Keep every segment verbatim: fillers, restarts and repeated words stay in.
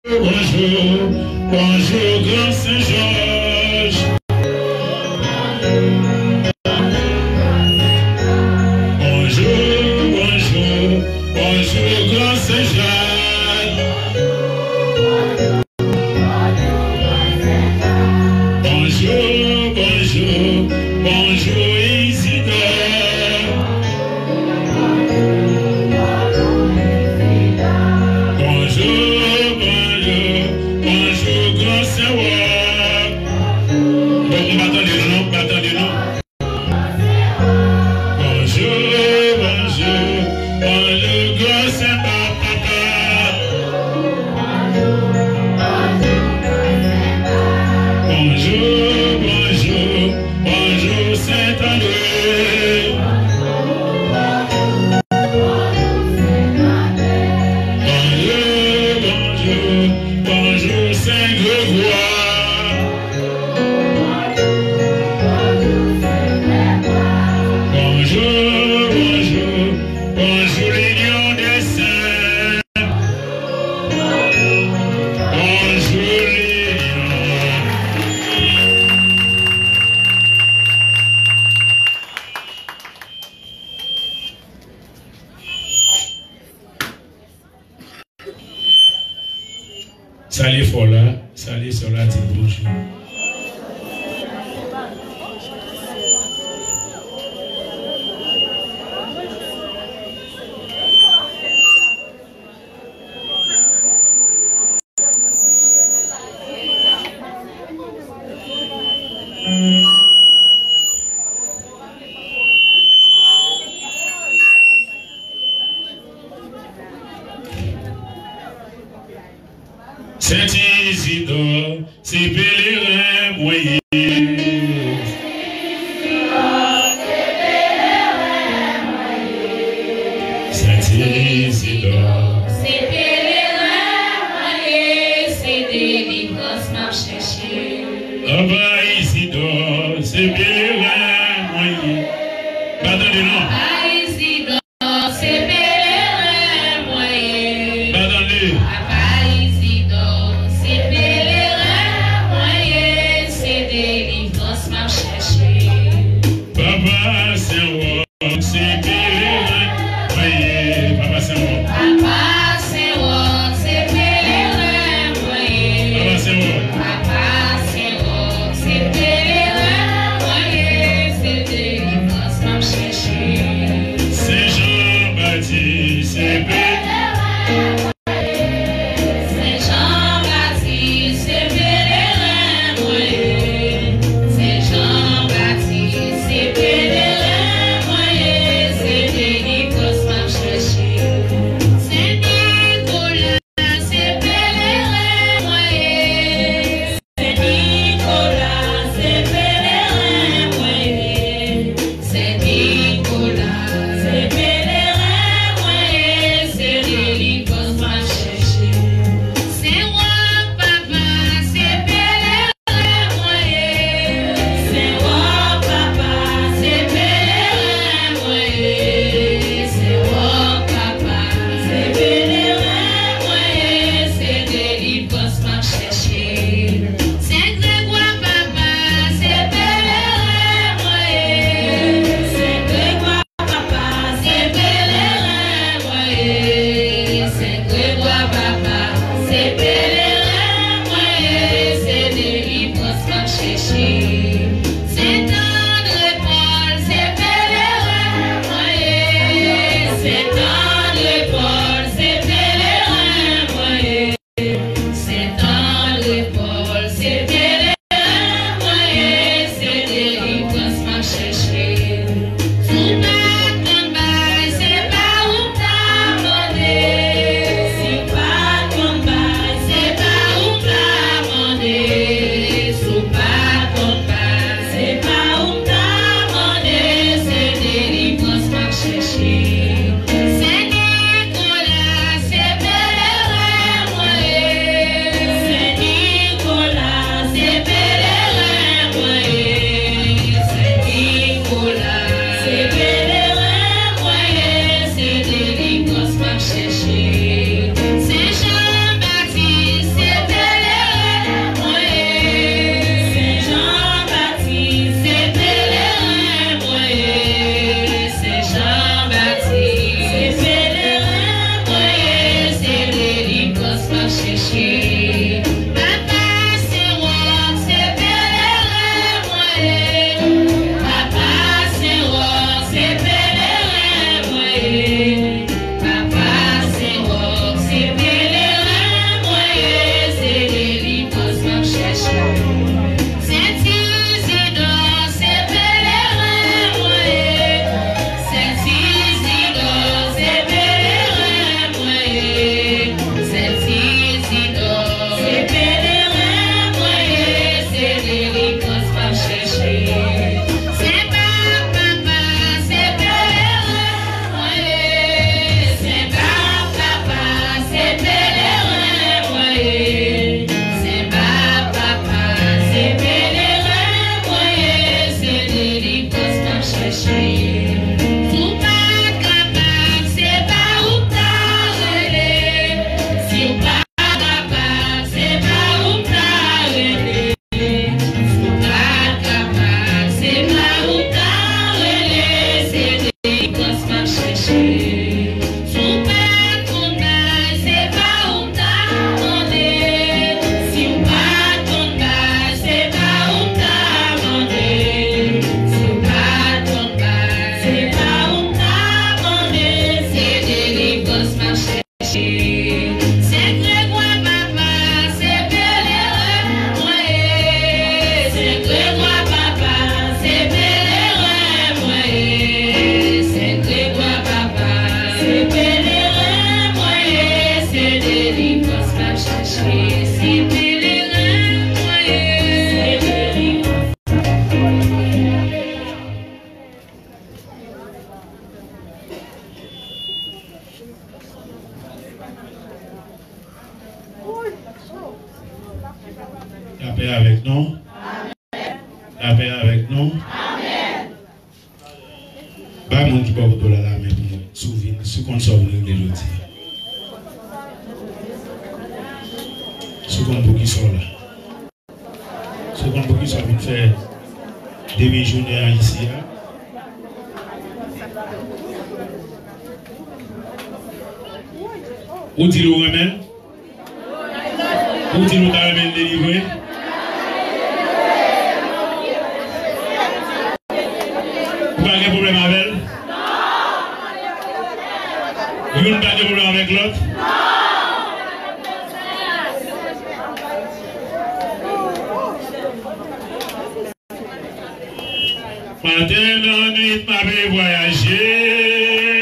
Bonjour, bonjour, grand Saint-Georges. Bonjour, bonjour, bonjour, grand Saint-Jacques. Bonjour, bonjour, bonjour, Isidore. Bonjour, bonjour, bonjour, grand Saint-Roch. Donc, m'attendez-nous, non, m'attendez-nous. Bonjour, bonjour, bonjour, grand Saint-Papa. Bonjour, bonjour, bonjour, Saint-André. Bonjour, bonjour, bonjour, Saint-Grégoire. Bonjour, bonjour, bonjour, l'Union des Saints. Bonjour, l'Union. Salut Fola, salut Sola, dis bonjour. Saint-Isidore, c'est pèlerin moyen. Saint-Isidore, C'est pèlerin moyen, c'est délivrance m'a cherché. Abba Isidore, c'est pèlerin moyen. Pardonnez non. Ah, Isidore, c'est pèlerin moyen. Pardonnez. Papa Isidore, c'est pèlerin moyen, c'est délivrance. paix avec nous. La paix avec nous. Bah, mon qui porte la main pour moi. Souvenir, ce qu'on souvenir de l'autre. Ce qu'on peut qui sont là. Ce qu'on peut qui sont venus faire des journées ici. Où dit-vous remède? Où dit-vous ta remède délivré? Vous n'avez pas de problème avec elle? Vous n'avez pas de problème avec l'autre? Matin, la nuit, ma vie voyager.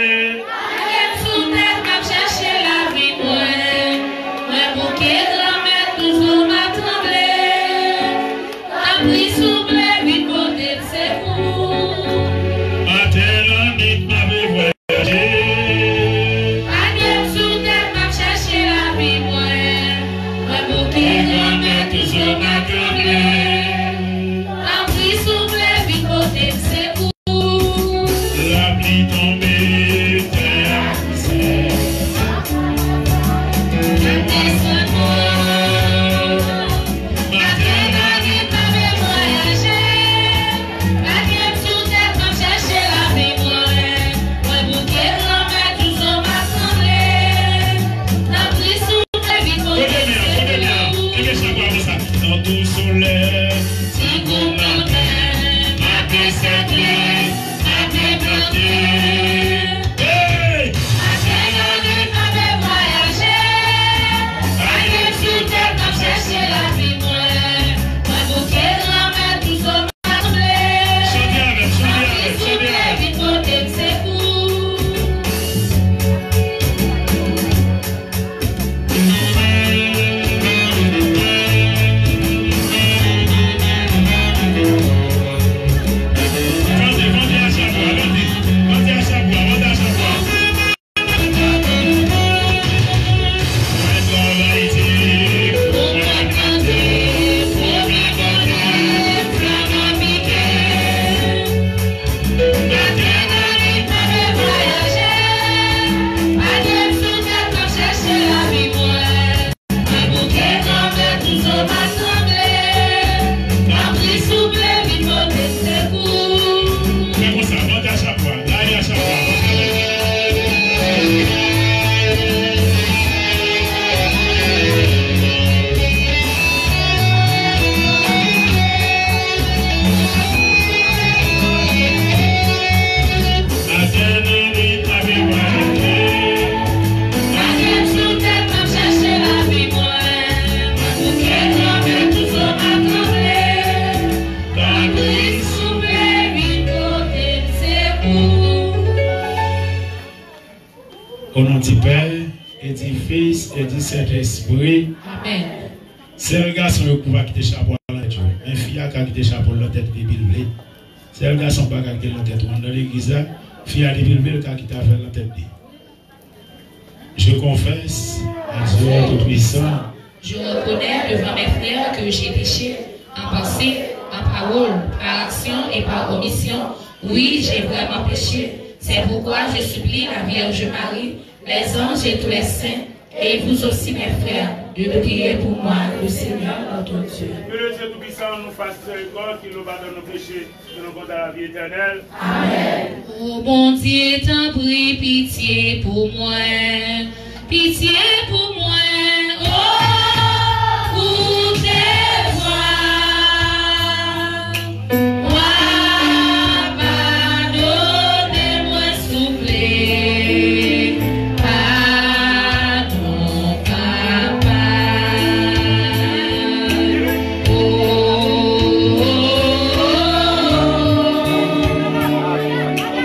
Saint-Esprit. Amen. C'est un garçon qui va quitter chapeau à la Dieu. Un fille qui a quitté chapeau la tête de Bible. C'est un garçon qui a quitté la tête dans l'église. Fille a dit Bible qui a quitté la tête. Je confesse à Dieu Tout-Puissant. Je reconnais devant mes frères que j'ai péché en pensée, en parole, par action et par omission. Oui, j'ai vraiment péché. C'est pourquoi je supplie la Vierge Marie, les anges et tous les saints, et vous aussi, mes frères, de prier pour moi, le Seigneur, notre Dieu. Que le Dieu Tout-Puissant nous fasse miséricorde, qu'il nous pardonne nos péchés, qu'il nous porte à la vie éternelle. Amen. Oh mon Dieu, t'en prie, pitié pour moi. Pitié pour moi. Oh, pour tes voix.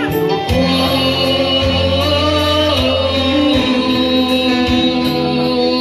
Oh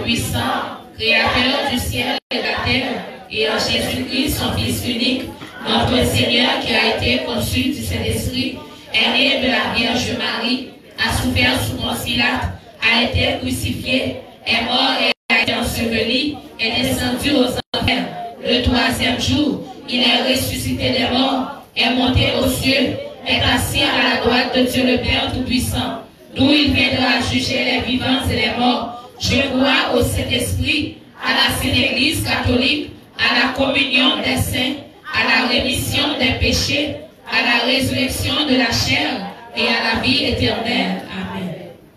Tout-Puissant, Créateur du ciel et de la terre, et en Jésus-Christ, son Fils unique, notre Seigneur qui a été conçu du Saint-Esprit, est né de la Vierge Marie, a souffert sous Ponce Pilate, a été crucifié, est mort et a été enseveli, est descendu aux enfers. Le troisième jour, il est ressuscité des morts, est monté aux cieux, est assis à la droite de Dieu le Père Tout-Puissant, d'où il viendra juger les vivants et les morts. Je crois au Saint-Esprit, à la Sainte Église catholique, à la communion des saints, à la rémission des péchés, à la résurrection de la chair et à la vie éternelle. Amen.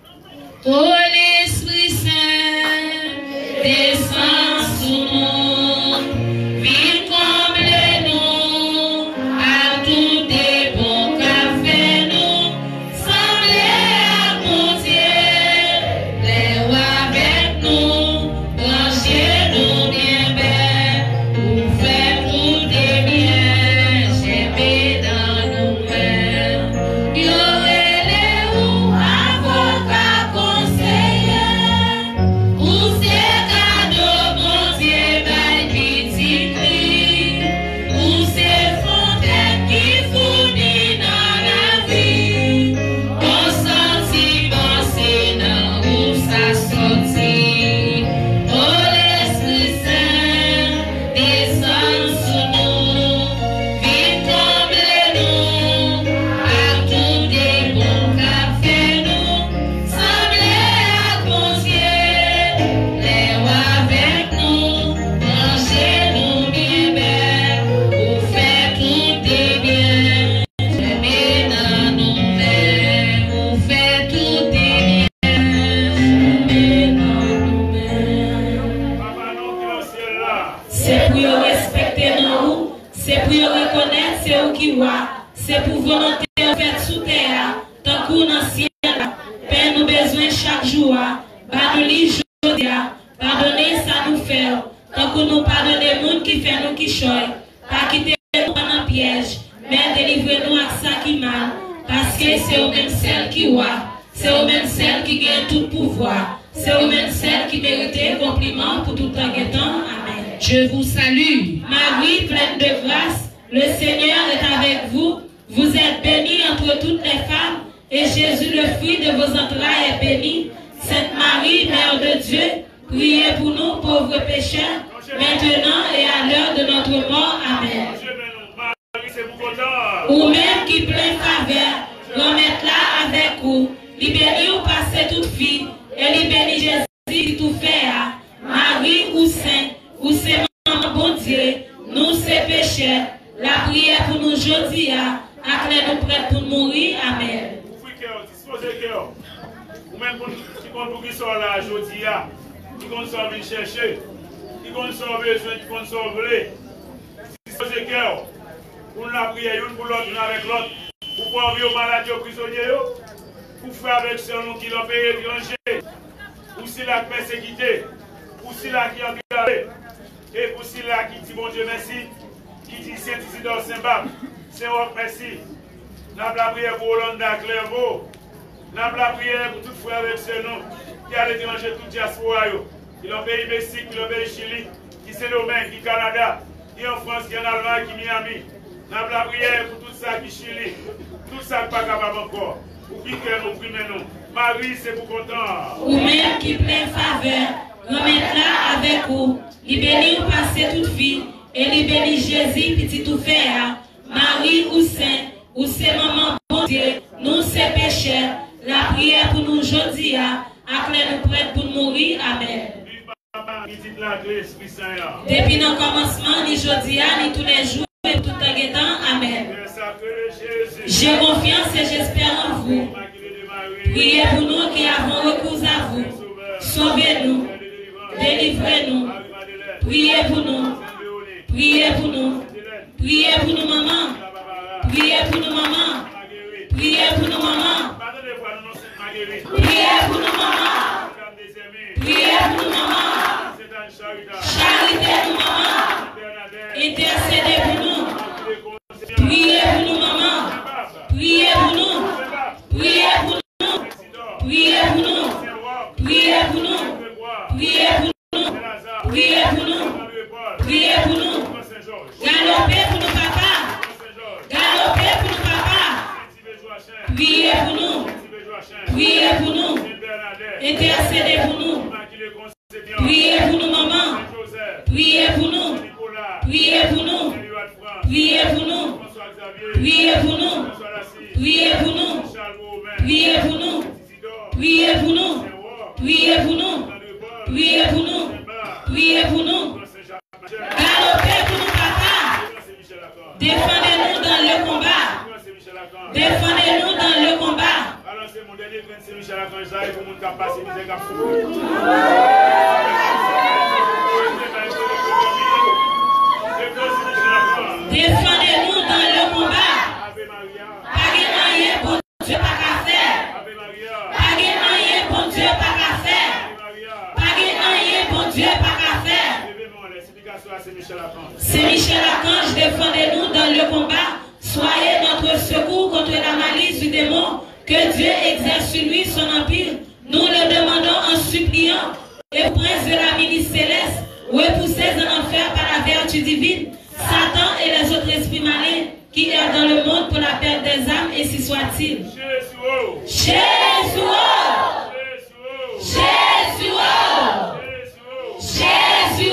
Ô l'Esprit Saint, descends sur nous, viens comble-nous, à tout des bons qu'a fait nous, semblez à mon Dieu, les rois avec nous, branchez-nous bien belle, pour faire tout des biens, j'aimais dans nous-mêmes. Y aurait les ou avocats conseillers, ou c'est cadeau, mon Dieu, by pitié, ou c'est fontaine qui fournit dans la vie, on sentit penser dans où ça sortit. Oh l'Esprit Saint, descends sur nous, viens comble-nous, à tout des bons qu'a fait nous, semblez à bon Dieu, les rois avec nous, branchez-nous bien belle, pour faire tout des biens, j'aimais dans nous-mêmes, pour faire tout des biens, j'aimais dans nous-mêmes. Papa, nous qui est au ciel là. C'est pour respecter nous, c'est pour reconnaître c'est où qui voit, c'est pour volonté en fait sous terre, tant qu'on dans le ciel, Père nous besoin chaque jour, bah nous li aujourd'hui, pardonner ça nous fait, tant qu'on nous pardonne les monde qui fait nous qui choy, pas quitter nous dans le piège, mais délivrer-nous à ça qui mal, parce que c'est au même celle qui voit, c'est au même celle qui gagne tout pouvoir, c'est au même celle qui mérite compliment pour tout en guettant. Amen. Je vous salue, Marie, pleine de grâce, le Seigneur est avec vous. Vous êtes bénie entre toutes les femmes, et Jésus, le fruit de vos entrailles, est béni. Sainte Marie, Mère de Dieu, priez pour nous, pauvres pécheurs, maintenant et à l'heure de notre mort. Amen. Dieu bénisse nous. Marie, c'est pour content. Ou même qui plein faveur, remettre là avec vous, libérez ou passez toute fille, et libérez Jésus qui tout fait. Marie ou Saint, ou c'est maman bon Dieu, nous c'est pécheurs, la prière pour nous aujourd'hui, à clé nous prêts pour mourir. Amen. Ouvrez cœur, disposez cœur. Ou même qui compte pour qui sort là aujourd'hui, qui compte sort venir chercher, qui compte sort besoin, qui compte sort voler. Disposez cœur. Pour la prière, une pour l'autre, une avec l'autre. Pour pouvoir envoyer aux malades, aux prisonniers, pour faire avec ceux qui l'ont payé étranger. Pour si la persécuté, pour si la qui a gardé, et pour si la qui dit bon Dieu merci, qui dit Saint-Isidore Saint-Barbe, Saint-Roch merci. Nous avons la prière pour Hollanda Clairvaux. Nous avons la prière pour tous les frères avec ceux qui ont l'étranger, tout diaspora, qui ont pays Mexique, qui ont pays Chili, qui c'est domaine, qui Canada, qui en France, qui en Allemagne, qui Miami. Nous avons la prière pour tout ça qui Chili, tout ça qui n'est pas capable encore. Pour qui nous prions nous. Marie, c'est pour content. Ou même qui plein faveur, remettre là avec vous, libérez ou passer toute vie, et libérez Jésus, petit tout fait. Marie ou Saint, ou c'est maman bon Dieu, nous c'est pécheurs, la prière pour nous aujourd'hui, à clé nous prête pour mourir. Amen. Depuis le commencement, ni aujourd'hui, ni tous les jours, et tout en guettant. Amen. J'ai confiance et j'espère en vous. Priez pour nous qui avons recours à vous. Sauvez-nous. Délivrez-nous. Priez pour nous. Priez pour nous. Priez pour nous, maman. Priez pour nous, maman. Priez pour nous, maman. Priez pour nous, maman. Priez pour nous, maman. Charité nous, maman. Intercédez pour nous. Priez pour nous, maman. Priez pour nous. Priez pour nous. Priez pour nous. Priez pour nous. Priez pour Priez pour nous. Priez pour nous. Intercédez pour nous. Priez pour nous, maman. Priez pour nous. Priez pour nous. Priez pour nous. Priez pour nous. Priez pour nous. Priez pour nous. Priez pour nous. Priez pour nous. Priez pour nous. Priez pour nous. Galopez pour nous, papa. Défendez-nous dans le combat. Défendez-nous dans le combat. Alors c'est mon dernier train, c'est Michel Archange et tout le monde qui a passé, qui a défendez-nous dans le combat. Pas rien pour Dieu pas qu'à faire. Pas rien pour Dieu pas qu'à faire. Pas rien pour Dieu pas qu'à faire. C'est Michel Archange, défendez-nous dans le combat. Soyez notre secours contre la malice du démon. Que Dieu exerce sur lui son empire. Nous le demandons en suppliant. Et prince de la milice céleste, repoussez en enfer par la vertu divine, Satan et les autres esprits malins qui errent dans le monde pour la perte des âmes, et si soit-il. Jésus! Jésus! Jésus! Jésus!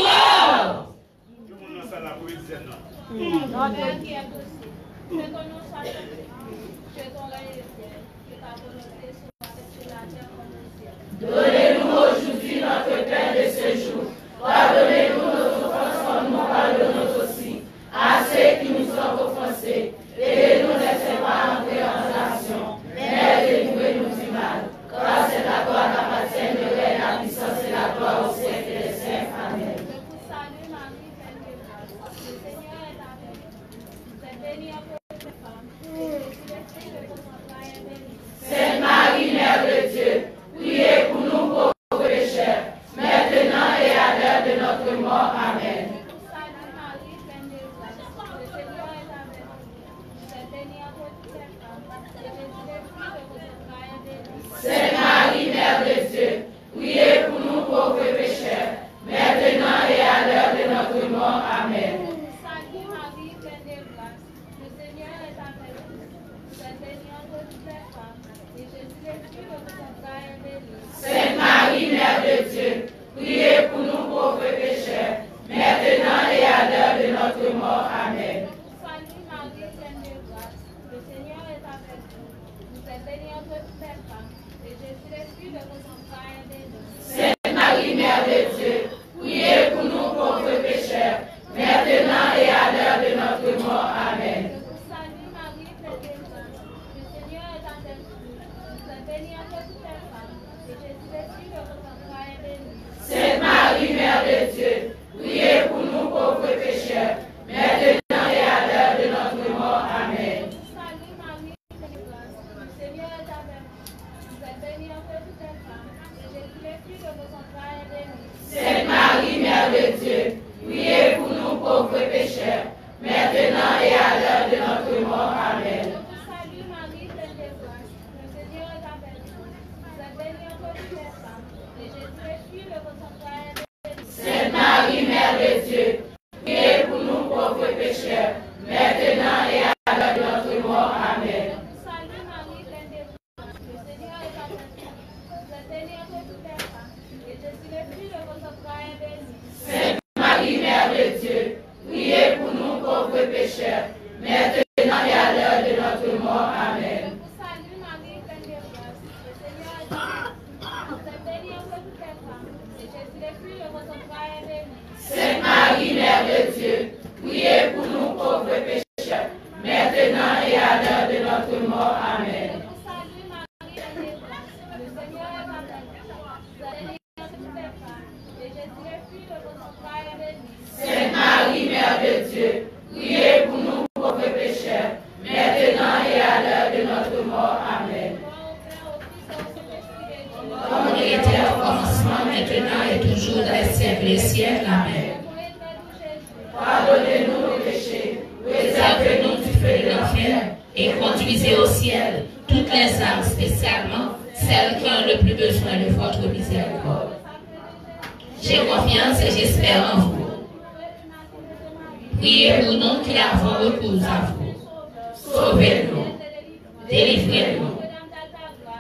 Donnez-nous aujourd'hui notre pain de ce jour. Pardonnez-nous nos offenses comme nous pardonnons aussi à ceux qui nous ont offensés. Et ne nous laissez pas entrer en tentation, mais délivrez-nous du mal. Car c'est la gloire qu'appartient le règne, la puissance et la gloire au siècle des siècles. Amen. Salut Marie, pleine de grâce. Le Seigneur est avec vous. Vous êtes bénie entre toutes les femmes. Et Jésus, l'esprit de votre entrailles, est béni. Sainte Marie, Mère de Dieu, priez pour nous pauvres pécheurs, maintenant et à l'heure de notre mort. Amen. Salut Marie, pleine de grâce. Le Seigneur est avec vous. Vous êtes bénie entre toutes les femmes. Et Jésus, l'esprit de votre entrailles, est béni. Sainte Marie, Mère de Dieu, priez pour nous pauvres pécheurs, maintenant et à l'heure de notre mort. Amen. Salut Marie, pleine de grâce. Le Seigneur est avec vous. Vous êtes bénie entre toutes les femmes. Et Jésus, l'esprit de votre entrailles, est béni. Sainte Marie, Mère de Dieu, priez pour nous pauvres pécheurs, maintenant et à l'heure de notre mort. Amen. Salut Marie, pleine de grâce. Le Seigneur est avec vous. Vous êtes bénie entre toutes les femmes. Et Jésus, l'esprit de votre entrailles, est béni. Sainte Marie, Mère de Dieu, priez pour nous pauvres pécheurs, maintenant et à l'heure de notre mort. Amen. Salut Marie, pleine de grâce. Le Seigneur est avec vous. Vous êtes bénie entre toutes les femmes. Et Jésus, l'esprit de votre entrailles, est béni. Sainte Marie, Mère de Dieu, priez pour nous pauvres pécheurs, maintenant et à l'heure de notre mort. Amen. Salut Marie, pleine de grâce. Le Seigneur est avec vous. Vous êtes bénie entre toutes les femmes. Et Jésus, l'esprit de votre entrailles, est béni. Sainte Marie, Mère de Dieu, priez pour nous pauvres pécheurs, maintenant et à l'heure de notre mort. Amen. Salut Marie, pleine de grâce. Le Seigneur est avec vous. Vous êtes bénie entre toutes les femmes. Et Jésus, l'esprit de votre entrailles, est béni. Sainte Marie, Mère de Dieu, priez pour nous pauvres pécheurs, maintenant et à l'heure de notre mort. Amen. Salut Marie, pleine de grâce. Le Seigneur est avec vous. Vous êtes bénie entre toutes les femmes. Et Jésus, l'esprit de votre entrailles, est béni. Sainte Marie, Mère de Dieu, priez pour nous pauvres pécheurs, maintenant et à l'heure de notre mort. Amen. Salut Marie, pleine de grâce. Le Seigneur est avec vous. Vous êtes bénie entre toutes les femmes. Et Jésus, l'esprit de votre entrailles, est béni. Sainte Marie, Mère de Dieu, priez pour nous pauvres pécheurs, maintenant et à l'heure de notre mort. Amen. Salut Marie, pleine de grâce. Le Seigneur est avec vous. Vous êtes bénie entre toutes les femmes. Et Jésus, l'esprit de votre entrailles, est béni. Sainte Marie, Mère de Dieu, priez pour nous pauvres pécheurs, maintenant et à l'heure de notre mort. Amen. Comme il était au commencement, maintenant et toujours dans les siècles des siècles. Amen. Pardonnez-nous nos péchés, Réservez-nous du feu de l'enfer et conduisez au ciel toutes les âmes, spécialement celles qui ont le plus besoin de votre miséricorde. J'ai confiance et j'espère en vous. Priez pour nous qui avons recours à vous. Sauvez-nous, délivrez-nous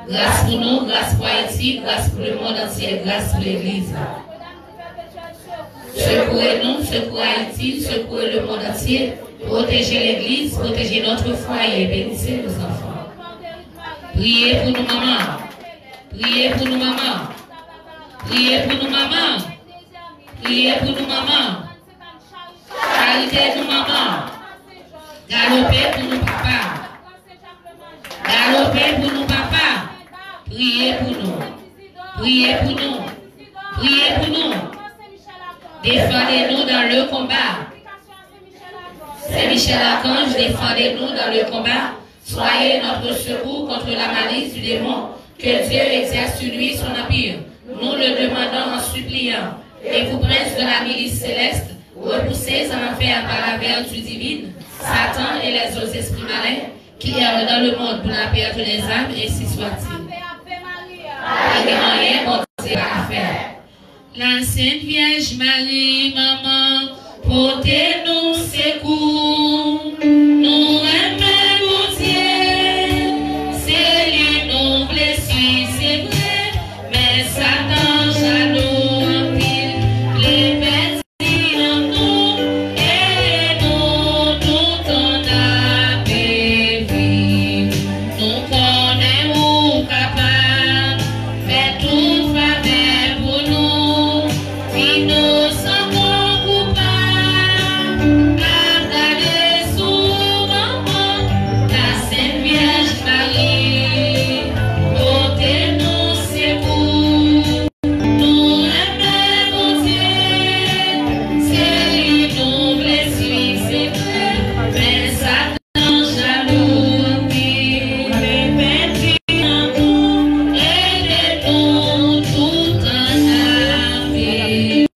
Grâce pour nous, grâce pour Haïti, grâce pour le monde entier, grâce pour l'Église. Secourez-nous, secourez Haïti, secourez le monde entier, protégez l'Église, protégez notre foyer, bénissez nos enfants. Priez pour nous, maman. Priez pour nous, maman. Priez pour nous, maman. Priez pour nous, maman. Charité nous, maman. Galopez pour nous, papa. Galopez pour nous, papa. Priez pour nous. Priez pour nous. Priez pour nous. Défendez-nous dans le combat. Saint Michel Archange, défendez-nous dans le combat. Soyez notre secours contre la malice du démon. Que Dieu exerce sur lui son empire. Nous le demandons en suppliant. Et vous, princes de la milice céleste, repoussez en enfer par la vertu divine Satan et les autres esprits malins qui errent dans le monde pour la perte des âmes, et ainsi soit-il. Il n'y a rien qu'on Dieu à faire. La Sainte Vierge Marie, maman, portez-nous secours. Nous aimons Dieu, c'est lui nous blessés, c'est vrai, mais Satan jaloux en pile, les bêtises en nous, et nous tout en appétit. Nous connaissons capable, fait tout faveur pour nous, innocents coupables, regardez sous maman, la Sainte Vierge Marie, portez-nous secours. Nous aimons Dieu, c'est lui nous blessés, c'est vrai, mais Satan jaloux en pile, répétez en nous, aidez-nous tout en appétit.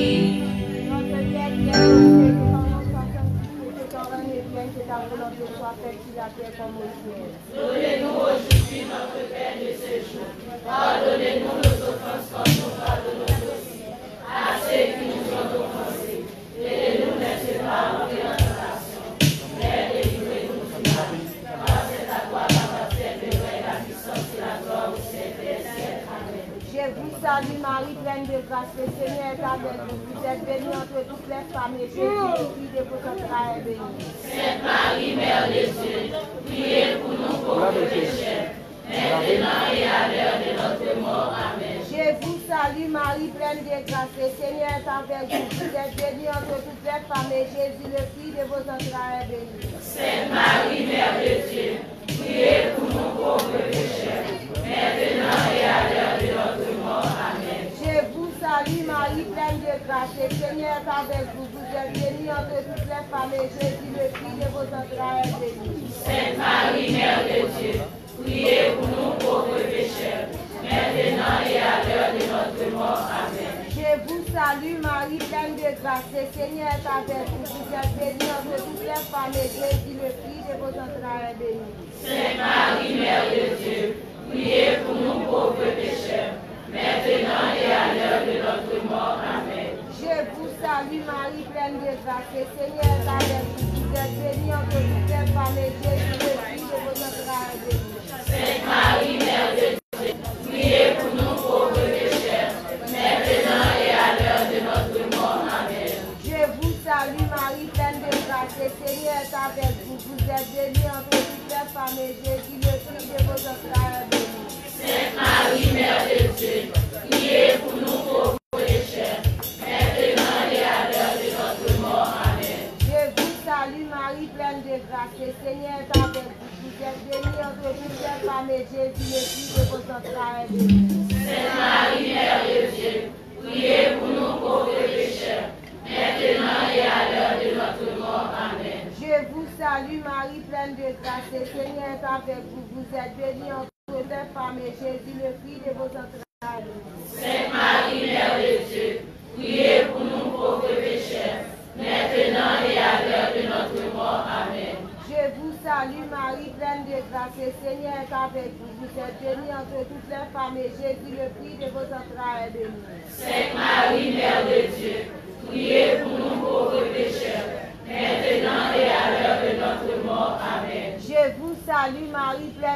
Donnez-nous aujourd'hui notre pain de ce jour. Pardonnez-nous nos offenses comme nous pardonnons aussi à ceux qui nous ont offensés. Et ne nous laissez pas entrer en tentation, mais délivrez-nous du mal. Car c'est à toi la parcelle, le règne, la puissance et la gloire au siècle des siècles. Amen. Je vous salue Marie, pleine de grâce, le Seigneur est avec vous. Vous êtes bénie entre toutes les femmes et Jésus, le fruit de vos entrailles, est béni. Sainte Marie, Mère de Dieu, priez pour nous pauvres pécheurs, maintenant et à l'heure de notre mort. Amen. Je vous salue Marie, pleine de grâce, le Seigneur est avec vous. Vous êtes bénie entre toutes les femmes et Jésus, le fruit de vos entrailles, est béni. Sainte Marie, Mère de Dieu, priez pour nous pauvres pécheurs, maintenant et à l'heure de notre mort. Amen. Je vous salue Marie, pleine de grâce, le Seigneur est avec vous. Vous êtes bénie entre toutes les femmes et Jésus, le fruit de vos entrailles, est béni. Sainte Marie, Mère de Dieu, priez pour nous pauvres pécheurs, maintenant et à l'heure de notre mort. Amen. Je vous salue Marie, pleine de grâce, le Seigneur est avec vous. Vous êtes bénie entre toutes les femmes et Jésus, le fruit de vos entrailles, est béni. Sainte Marie, Mère de Dieu, priez pour nous pauvres pécheurs, maintenant et à l'heure de notre mort. Amen. Je vous salue Marie, pleine de grâce, le Seigneur est avec vous. Vous êtes bénie entre toutes les femmes et Jésus, le fruit de vos entrailles, est béni. Sainte Marie, Mère de Dieu, priez pour nous pauvres pécheurs, maintenant et à l'heure de notre mort. Amen. Je vous salue Marie, pleine de grâce, le Seigneur est avec vous. Vous êtes bénie entre toutes les femmes et Jésus, le fruit de vos entrailles, est béni. Sainte Marie, Mère de Dieu, priez pour nous pauvres pécheurs, maintenant et à l'heure de notre mort. Amen. Je vous salue Marie, pleine de grâce, le Seigneur est avec vous. Vous êtes bénie entre toutes les femmes et Jésus, le fruit de vos entrailles, est béni. Sainte Marie, Mère de Dieu, priez pour nous pauvres pécheurs, maintenant et à l'heure de notre mort. Amen. Je vous salue Marie, pleine de grâce, le Seigneur est avec vous. Vous êtes bénie entre toutes les femmes et Jésus, le fruit de vos entrailles, est béni. Sainte Marie, Mère de Dieu, priez pour nous pauvres pécheurs, maintenant et à l'heure de notre mort. Amen. Je vous salue Marie, pleine de grâce, le Seigneur est avec vous. Vous êtes bénie entre toutes les femmes et Jésus, le fruit de vos entrailles, est béni. Sainte Marie, Mère de Dieu, priez pour nous pauvres pécheurs, maintenant et à l'heure de notre mort. Amen. Je vous salue Marie, pleine de grâce.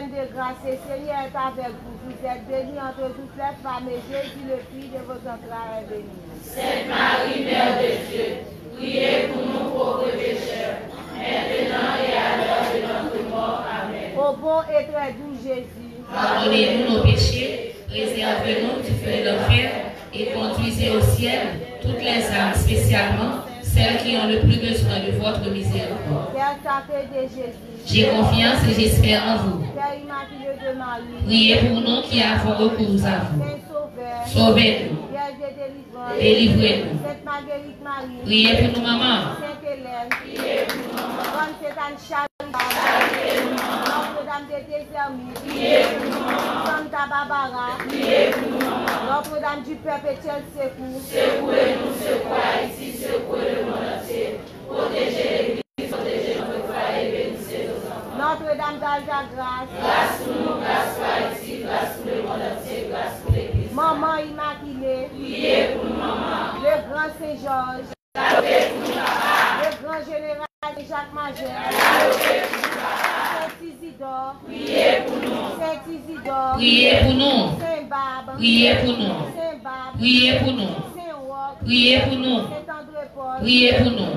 grâce, le Seigneur est avec vous. Vous êtes bénie entre toutes les femmes et Jésus, le fruit de vos entrailles, est béni. Sainte Marie, Mère de Dieu, priez pour nous pauvres pécheurs, maintenant et à l'heure de notre mort. Amen. Ô bon et très doux Jésus, pardonnez-nous nos péchés, préservez-nous du feu de l'enfer et conduisez au ciel toutes les âmes, spécialement celles qui ont le plus besoin de votre miséricorde. Père sacré de Jésus, J'ai confiance et j'espère en vous. Père immaculé de Marie, Priez pour nous qui avons recours à vous. Saint Sauveur, Sauvez-nous, Vierge de délivrance, délivrez-nous. Sainte Marguerite Marie, Priez pour nous, maman. Sainte Hélène, Bonne Sainte Anne Charité, Notre-Dame de Désermie, Santa Barbara, Notre-Dame du Perpétuel Secours, Secouez-nous, secouez ici, secouez le monde entier. Protégez l'Église, protégez notre foyer, bénissez nos enfants. Notre-Dame d'Alta Grâce, Grâce pour nous, grâce pour Haïti, grâce pour le monde entier, grâce pour l'Église. Maman Immaculée, Priez pour nous, maman. le grand Saint Georges, Salvez pour nous, papa. le grand général Jacques Major, Salvez pour nous, papa. Saint Isidore, Priez pour nous. Saint Isidore, Priez pour nous. Saint Barbe, Priez pour nous. Saint Barbe, Priez pour nous. Saint Roch, Priez pour nous. Saint André Paul, Priez pour nous.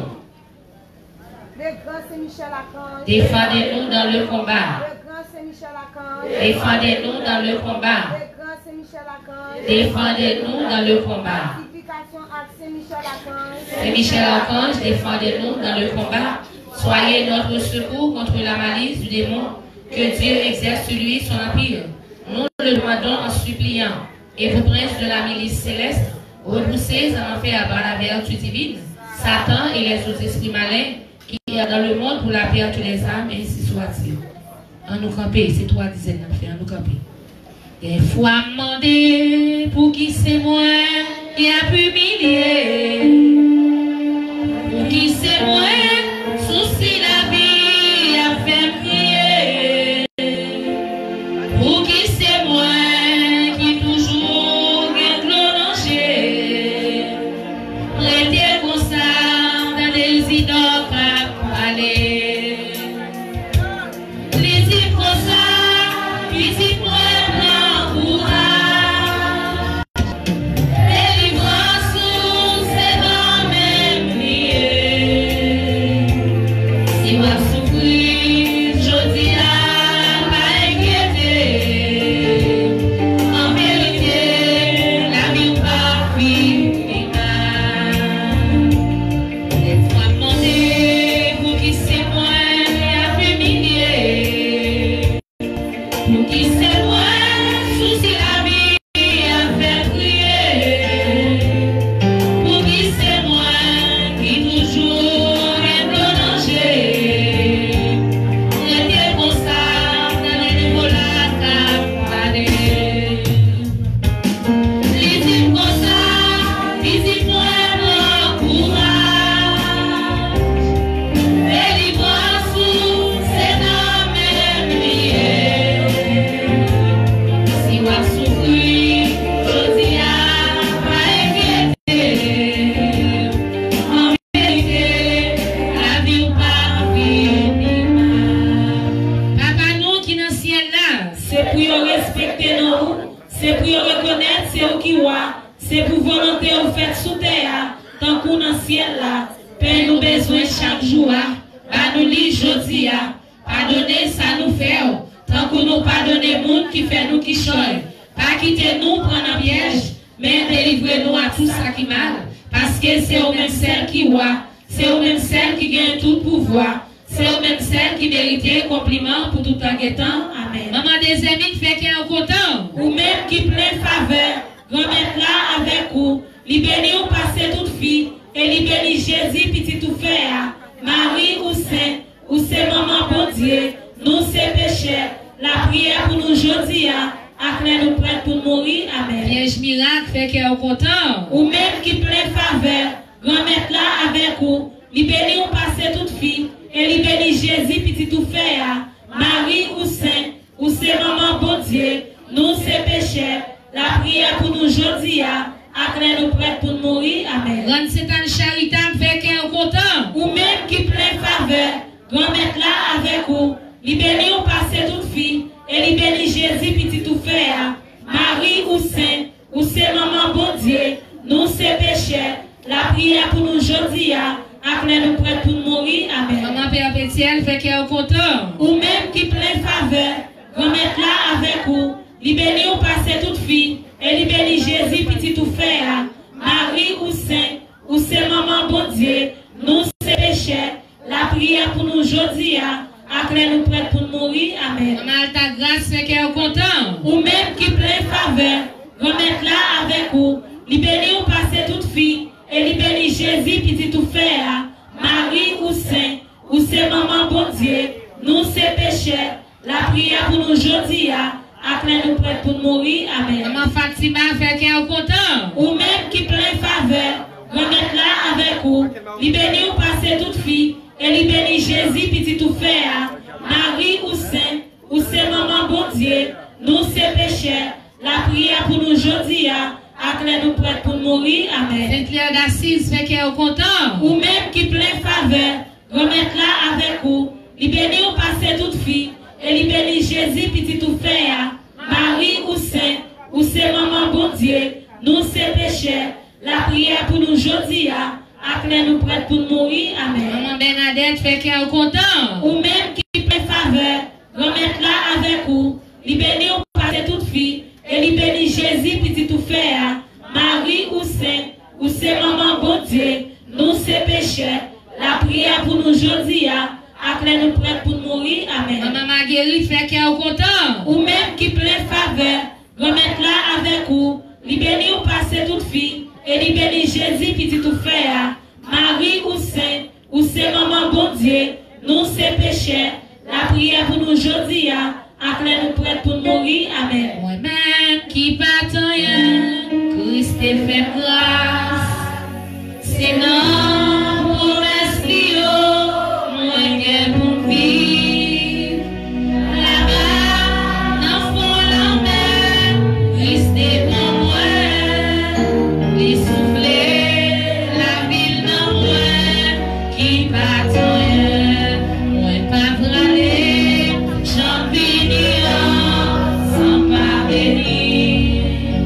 le grand Saint Michel Archange, Défendez-nous dans le combat. le grand Saint Michel Archange, Défendez-nous dans le combat. le grand Saint Michel Archange, Défendez-nous dans le combat. sanctification à Saint Michel Archange, Saint Michel Archange, défendez-nous dans le combat. Soyez notre secours contre la malice du démon. Que Dieu exerce sur lui son empire. Nous le demandons en suppliant. Et vous, princes de la milice céleste, repoussez en enfer par la vertu divine, Satan et les autres esprits malins qui est dans le monde pour la perte des âmes, ainsi soit-il. En nous camper, c'est toi dizaines d'enfants, en nous camper. Des fois demandé pour qui c'est moi qui a pu humilier. Pour qui c'est moi, souci la vie a fait crier. Pour qui c'est moi qui toujours vient clocher. Prêtez comme ça dans des idoles à aller. Les îles comme ça, visite-moi mon courage. Délivrance, c'est dans même lié. Si moi souffrir, je dis à pas inquiéter. En vérité, la vie pas finir. Les fois demandé pour qui c'est moi à humilier. Pour qui c'est moi, souci la vie à faire prier. Pour qui c'est moi qui toujours est prolongé. Restez comme ça dans les volats à aller. Lisez comme ça, visite-moi mon courage. Délivrance, c'est dans mes prières. Si moi souffrir, je dis à pas inquiéter. En vérité, la vie pas finir. Papa nous qui dans le ciel là, c'est pour y respecter nous, c'est pour y reconnaître c'est où qui voit, c'est pour volonté au fait sous terre, tant qu'on dans le ciel là, paye nous besoin chaque jour, pas nous li jodi a, pardonner ça nous fait, tant qu'on nous pardonner monde qui fait nous qui choy, pas quitter nous prendre un piège, mais délivrer nous à tout ça qui mal, parce que c'est au même celle qui voit, c'est au même celle qui gagne tout pouvoir. C'est au même celle qui mérite compliment pour tout en guettant. Amen. Maman des amis qui fait qu'il est content. Ou même qui plein faveur. Grand-mère là avec vous. Libérez ou passer toute fille. Et libérez Jésus petit tout fait. Marie ou Saint. Ou c'est maman bon Dieu. Nous c'est pécheurs. La prière pour nous aujourd'hui. Après nous prêts pour mourir. Amen. Vierge miracle fait qu'il est content. Ou même qui plein faveur. Grand-mère là avec vous. Libérez ou passer toute fille. Et libérez Jésus petit tout fait. Marie ou Saint. Ou c'est maman bon Dieu. Nous c'est pécheurs. La prière pour nous aujourd'hui. Après nous prêts pour mourir. Amen. Grande c'est un charitable fait qu'il est content. Ou même qui plein faveur. Grand-mère là avec vous. Libérez ou passer toute fille. Et libérez nous c'est péché. La prière pour nous aujourd'hui, après nous prêts pour mourir. Amen. Maman Père Pétiel fait qu'elle est content. Ou même qui plein faveur, remettre là avec vous. Libérer ou passer toute fille. Et libérer Jésus, petit tout faire. Marie ou Saint, ou c'est maman bon Dieu. Nous c'est péché. La prière pour nous aujourd'hui, après nous prêts pour mourir. Amen. Maman ta grâce fait qu'elle est content. Ou même qui plein faveur, remettre là avec vous. Libérer ou passer toute fille. Et libérer Jésus, petit tout faire. Marie ou Saint, ou c'est maman bon Dieu. Nous c'est péché. La prière pour nous aujourd'hui, après nous prêts pour mourir. Amen. Maman Fatima fait qu'elle est content. Ou même qui plein faveur, remettre là avec vous. Libérer ou passer toute fille. Et libérer Jésus, petit tout faire. Marie ou Saint, ou c'est maman bon Dieu. Nous c'est péché. La prière pour nous aujourd'hui, après nous prêts pour mourir. Amen. Sainte Claire d'Assise fait qu'elle est content. Ou même qui plein faveur, remettre là avec vous. Libérer ou passer toute fille. Et libérer Jésus, petit tout faire. Marie ou Saint, ou c'est maman bon Dieu. Nous c'est péché. La prière pour nous aujourd'hui, après nous prêts pour mourir. Amen. Maman Bernadette fait qu'elle est content. Ou même qui plein faveur, remettre là avec vous. Libérer ou passer toute fille. Et libérer Jésus, petit tout faire. Marie ou Saint, ou c'est maman bon Dieu. Nous c'est péché. La prière pour nous aujourd'hui, après nous prêts pour mourir. Amen. Maman Marguerite fait qu'elle est content. Ou même qui plein faveur, remettre là avec vous. Libérer ou passer toute fille. Et libérer Jésus, petit tout faire. Marie ou Saint, ou c'est maman bon Dieu. Nous c'est péché. La prière pour nous aujourd'hui, après nous prêts pour mourir. Amen. Moi-même qui pas rien, Christ fait grâce. C'est non pour l'esprit, moi qui pour vivre. Là-bas, dans le fond de mer, Christ est pour moi. Les souffler, la ville dans moi, qui pas rien, moi pas vralé, j'en finis sans pas bénir.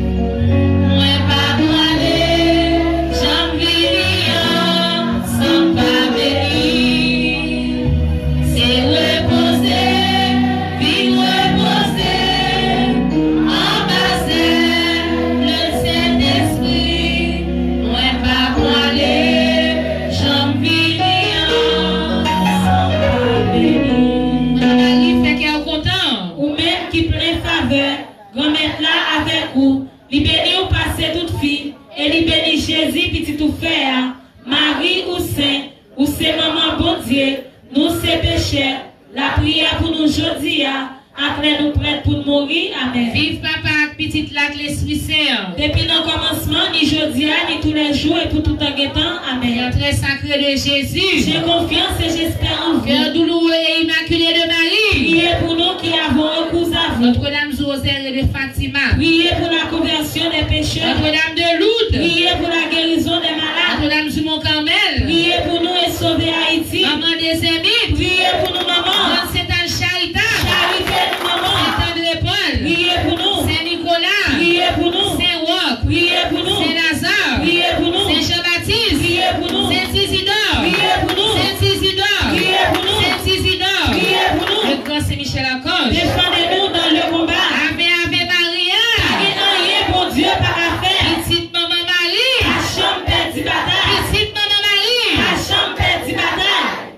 Moi pas vralé, j'en finis sans pas bénir. C'est reposer, vivre reposer, en bassin, le Saint-Esprit. Moi pas vralé, j'en finis sans pas bénir. Marie fait qu'elle est content. Ou même qui plein faveur, remettre là avec vous. Libérer ou passer toute fille. Et libérer Jésus, petit tout faire. Marie ou Saint, ou c'est maman bon Dieu. Nous c'est péché. La prière pour nous aujourd'hui, après nous prêts pour mourir. Amen. Vive papa, petite lac l'Esprit Saint. Depuis le commencement, ni jeudi, ni tous les jours et pour tout en guettant. Amen. Très sacré de Jésus. J'ai confiance et j'espère en vous. Cœur douloureux et immaculé de Marie. Priez pour nous qui avons recours à vous. Notre-Dame Joseph et de Fatima. Priez pour la conversion des pécheurs. Notre-Dame de Lourdes. Priez pour la guérison des malades. Notre-Dame du Mont-Carmel. Priez pour nous et sauver Haïti. Maman des Émites. Priez pour nous, maman. Saint-Anne Charita. Charité, nous, maman. Saint-André-Paul. Priez pour nous. Saint-Nicolas. Priez pour nous. Saint-Roch. Priez pour nous. Saint-Lazare. Priez pour nous. Saint-Jean-Baptiste. Priez pour nous. Saint-Isidore. Priez pour nous. Saint-Isidore. Priez pour nous. Saint-Isidore. Priez pour nous. Le grand Saint-Michel Archange. Défendez-nous dans le combat. Ave Ave Maria. Et rien pour Dieu par affaire. Petite maman Marie. La chambre perdue bataille. Petite maman Marie. La chambre perdue bataille.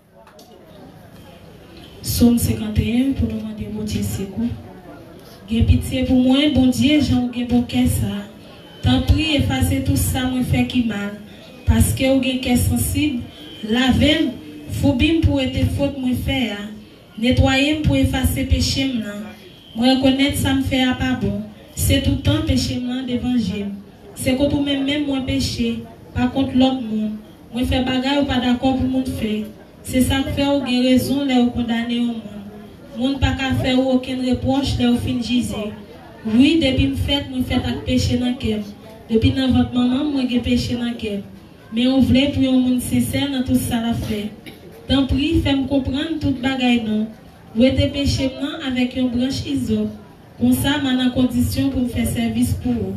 Psaume cinquante et un pour nous demander bon Dieu secours. Gain pitié pour moi, bon Dieu, j'en gain bon cœur ça. Tant prie effacer tout ça moi fait qui mal. Parce que ou gain cœur sensible, lavez faut bien pour être faute moi faire. Nettoyer pour effacer péché moi. Moi reconnaître ça me fait pas bon. C'est tout le temps péché moi d'évangile. C'est quand tout même même moi péché, par contre l'autre monde. Moi fait bagarre ou pas d'accord pour monde faire. C'est ça qui fait ou gain raison là ou condamner au monde. Moun pas qu'à faire aucun reproche là au fin giser. Oui, depuis me fait, moi fait avec péché dans cœur. Depuis dans votre maman, moi j'ai péché dans cœur. Mais on voulait pour un monde sincère dans tout ça la fait. Tant pis, fais-moi comprendre toute bagaille non. Ou êtes péché non avec une branche iso. Comme ça, man en condition pour me faire service pour vous.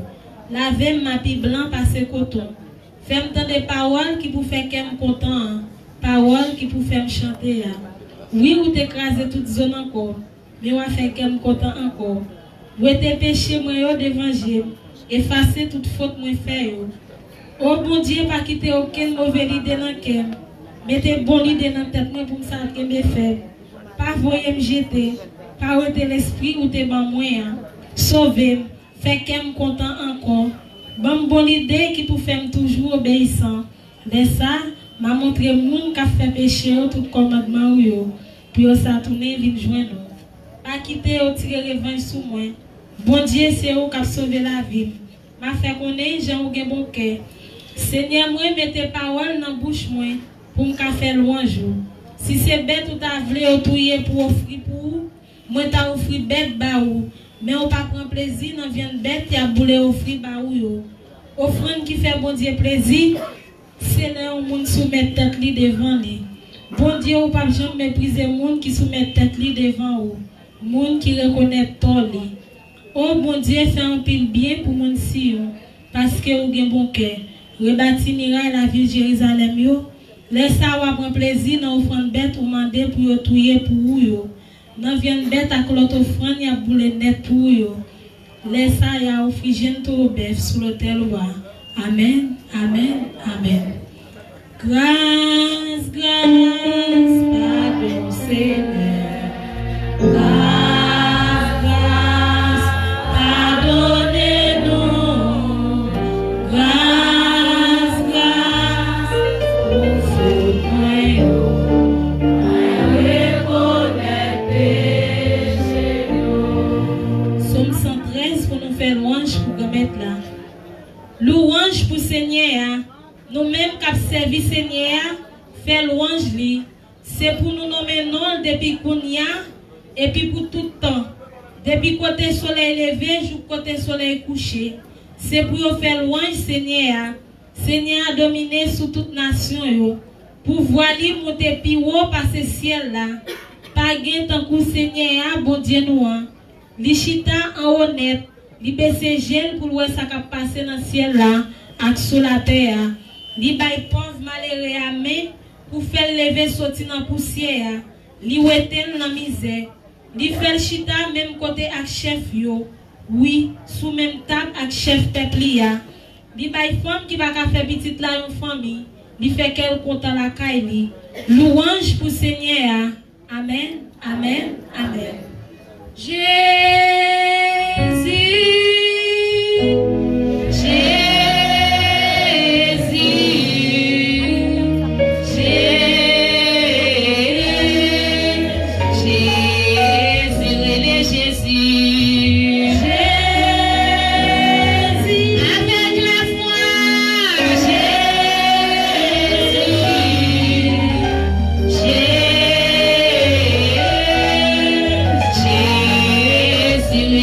Lavez ma pi blanc par ce coton. Fais-moi des paroles qui pour faire qu'elle content. Paroles qui pour faire chanter. Oui, ou t'écraser toute zone encore. Mais ou faire qu'elle content encore. Ou tes péchés moi devant Dieu. Effacer toute faute moi fait. Oh bon Dieu, pas quitter aucune mauvaise idée dans le cœur. Mettez bonne idée dans la tête moi pour me savoir que me faire. Pas voyer me jeter. Pas ôter l'esprit ou te ban moyen. Sauver, fait qu'elle content encore. Bonne bonne idée qui pour faire toujours obéissant. De ça, m'a montré moun qui a fait péché tout commandement yo. Puis ça tourner vinn joindre. Pas quitter ou tirer revanche sur moi. Bon Dieu, c'est vous qui a sauvé la vie. M'a fait connaître Jean ou gen bon cœur. Seigneur, moi mettez parole dans bouche moi pour me faire louange. Si c'est bête ou t'as voulu autoyer pour offrir pour moi t'as offert bête ba ou mais on pas prend plaisir dans viande bête y a boule offrir ba ou yo. Offrande qui fait bon Dieu plaisir, c'est là où monde soumet tête li devant lui. Bon Dieu ou pas jamais mépriser monde qui soumet tête li devant ou. Monde qui reconnaît tort li. Oh bon Dieu fait un pile bien pour monde si parce que ou gen bon cœur. Rebâti miraille la ville Jérusalem yo. Laisse ça ou prendre plaisir dans offrande bête ou demander pour yo touyer pour yo. Dans viande bête à l'autre offrande y a boule net pour yo. Laisse ça y a offrir gento bœuf sur l'autel roi. Amen. Amen. Amen. Grâce, grâce, pardon Seigneur. Grâce, grâce, pardonnez-nous. Grâce, grâce, pour ce point. Somme cent treize pour nous faire louange pour remettre là. Louange pour Seigneur. Nous-mêmes qui avons servi Seigneur, faire louange li. C'est pour nous nommer non depuis Kounia et puis pour tout le temps. Depuis côté soleil levé jusqu'au côté soleil couché. C'est pour nous faire louange Seigneur. Seigneur a dominé sur toute nation yo. Pour voir lui monter plus haut par ce ciel là. Pas gain tant que Seigneur bon Dieu nous. Li chita en honnête, li baisse gel pour voir ça qui passer dans le ciel là, ak sous la terre. Li bay pauvre malheureux à main pour faire lever sortir dans poussière. Li weten dans misère. Li fait chita même côté ak chef yo. Oui, sous même table ak chef peuple ya. Li bay femme qui va faire petite la une famille. Li fait qu'elle content la caille li. Louange pour Seigneur. Amen. Amen. Amen. Jésus, Jésus, Jésus, Jésus, Jésus, Jésus, avec la foi, Jésus, Jésus.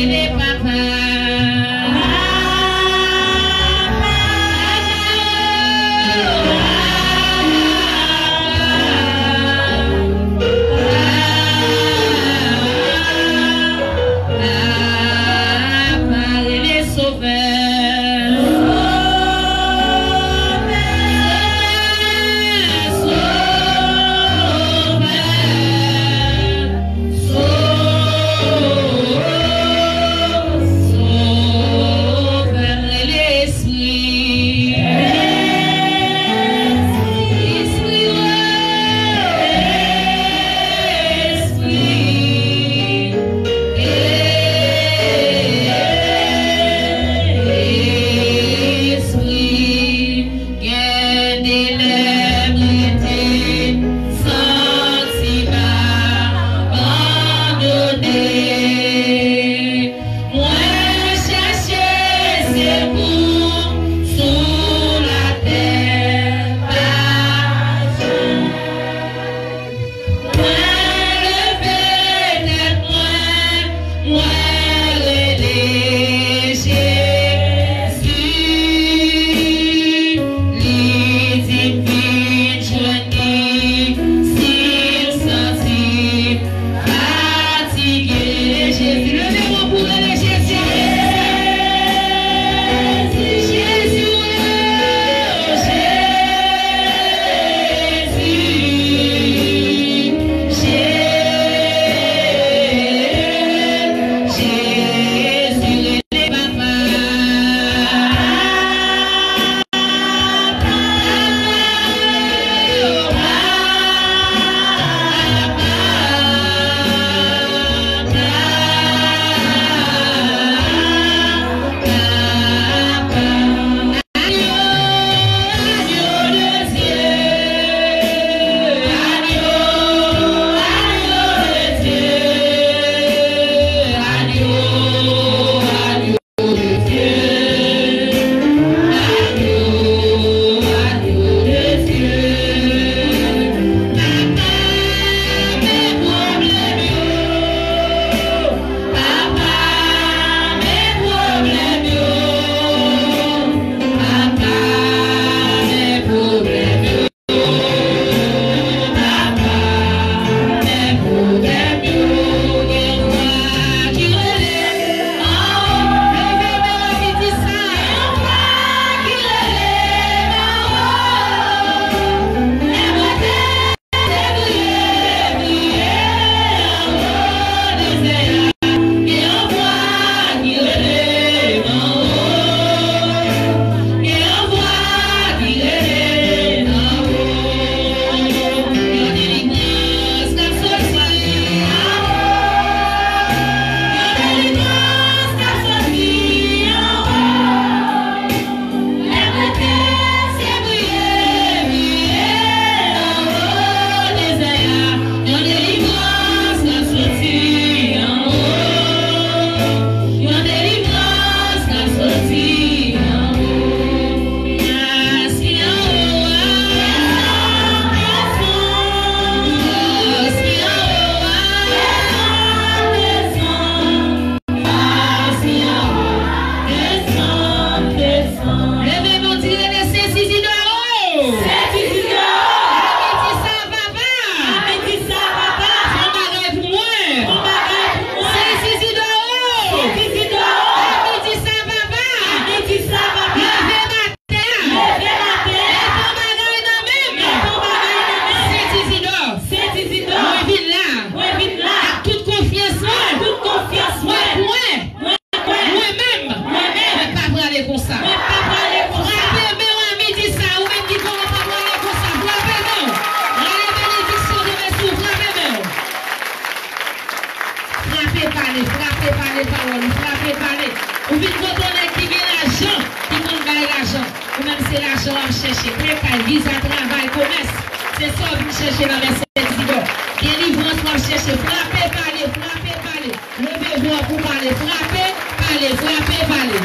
nous-mêmes, c'est l'argent à chercher. Précaire, visa, travail, commerce. C'est ça que vous cherchez dans Mercedes-Benz. Délivrance, on chercher. Frappez, parlez, frappez, parlez. Levez-vous pour parler. Frappez, parlez, frappez, parlez.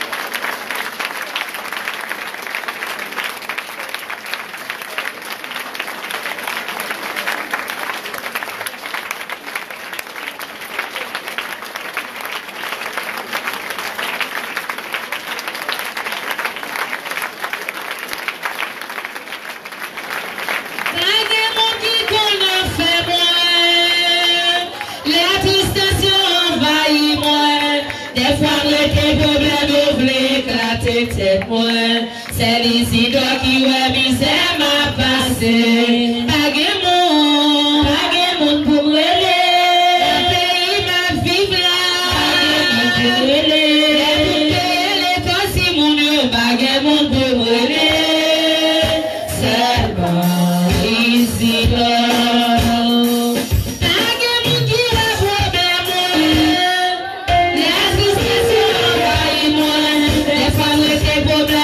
C'est l'Isidore qui ouais misère m'a passé. Pagé mon, pagé mon pour me relayer. Le pays m'a vive là. Pagé mon pour me relayer. Les toi si mon Dieu, pagé mon pour me relayer. Seulement Isidore. Pagé mon qui va problème. La tristesse envahit moi. Des fois le problème.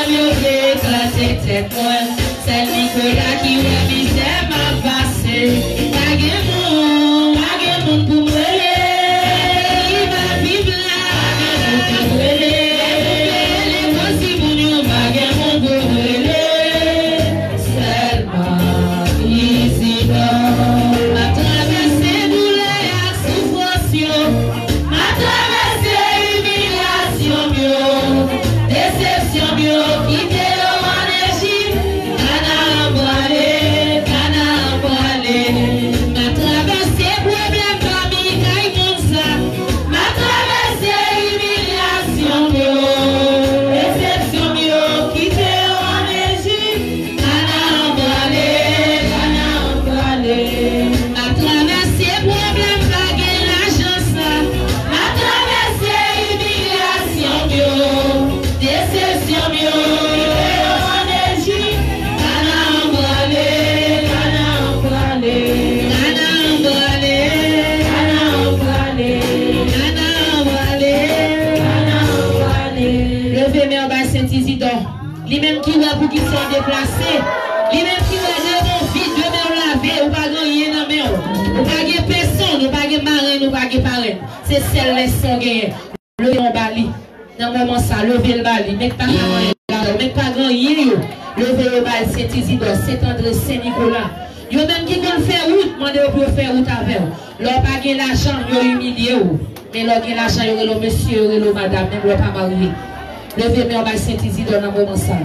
C'est Nicolas qui va misère m'a passé. Pagé mon, pagé mon pour me relayer. Il va vivre là. Pagé mon pour me relayer. Les fois si mon Dieu, pagé mon pour me relayer. Seulement Isidore. M'a traversé douleur et souffrance. M'a traversé humiliation bio. Déception bio. Quitter lui-même qui va pour qu'ils soient déplacés, lui-même qui va dire mon fils, deux mains lavées, ou pas gagner dans mes mains, ou pas gagner personne, ou pas gagner marraine, ou pas gagner parraine. C'est celle les sont gagnés. Levez mon bali. Dans le moment ça, levez le bali. Mec pas grand mec pas grand yé. Levez le bali, Saint-Isidore, Saint-André, Saint-Nicolas. Yo même qui veulent faire route, demandez pour faire route avec eux. Leur pas gagner l'argent, yo humilié ou. Mais leur gagner l'argent, yo le monsieur, yo le madame, même leur pas marié. Levez-moi au Saint-Isidore dans le moment ça.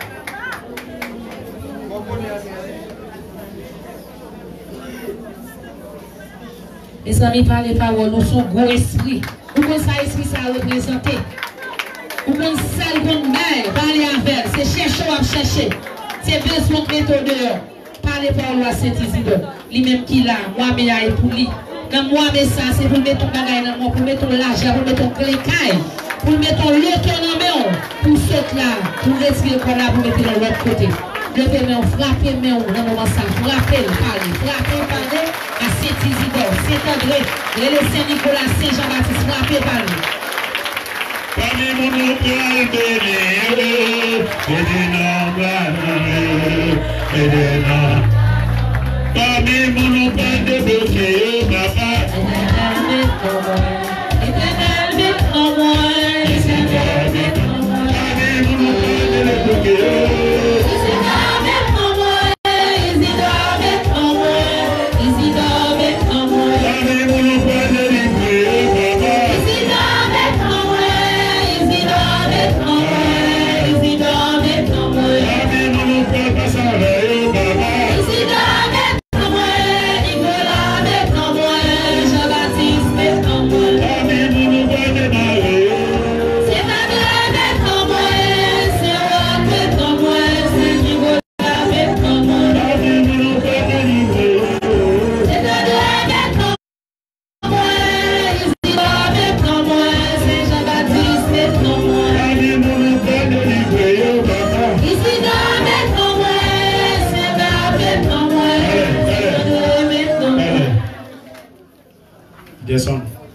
Les amis, par les paroles, nous sommes gros esprit. Vous connaissez ça, esprit, ça représente. Vous connaissez ça, vous connaissez, parler avec elle. C'est chercher ou chercher. C'est besoin de mettre dehors. Parlez paroles à Saint-Isidore. Lui-même qui l'a, moi, mais il pour lui. Dans moi, mais ça, c'est pour mettre ton bagage dans moi, pour mettre ton l'argent, pour mettre ton clé caille. Pour mettre l'autonomie, pour ceux là, pour respirer comme là, pour mettre de l'autre côté. Levez-moi, frappez moi dans le moment ça, frappez, parlez, frappez, parlez à Saint-Isidore, Saint-André, les Saint-Nicolas, Saint-Jean-Baptiste, frappez, parlez. Parmi mon nom pour bénir, et des noms, et des noms. Parmi mon nom pour débloquer, papa. Descends.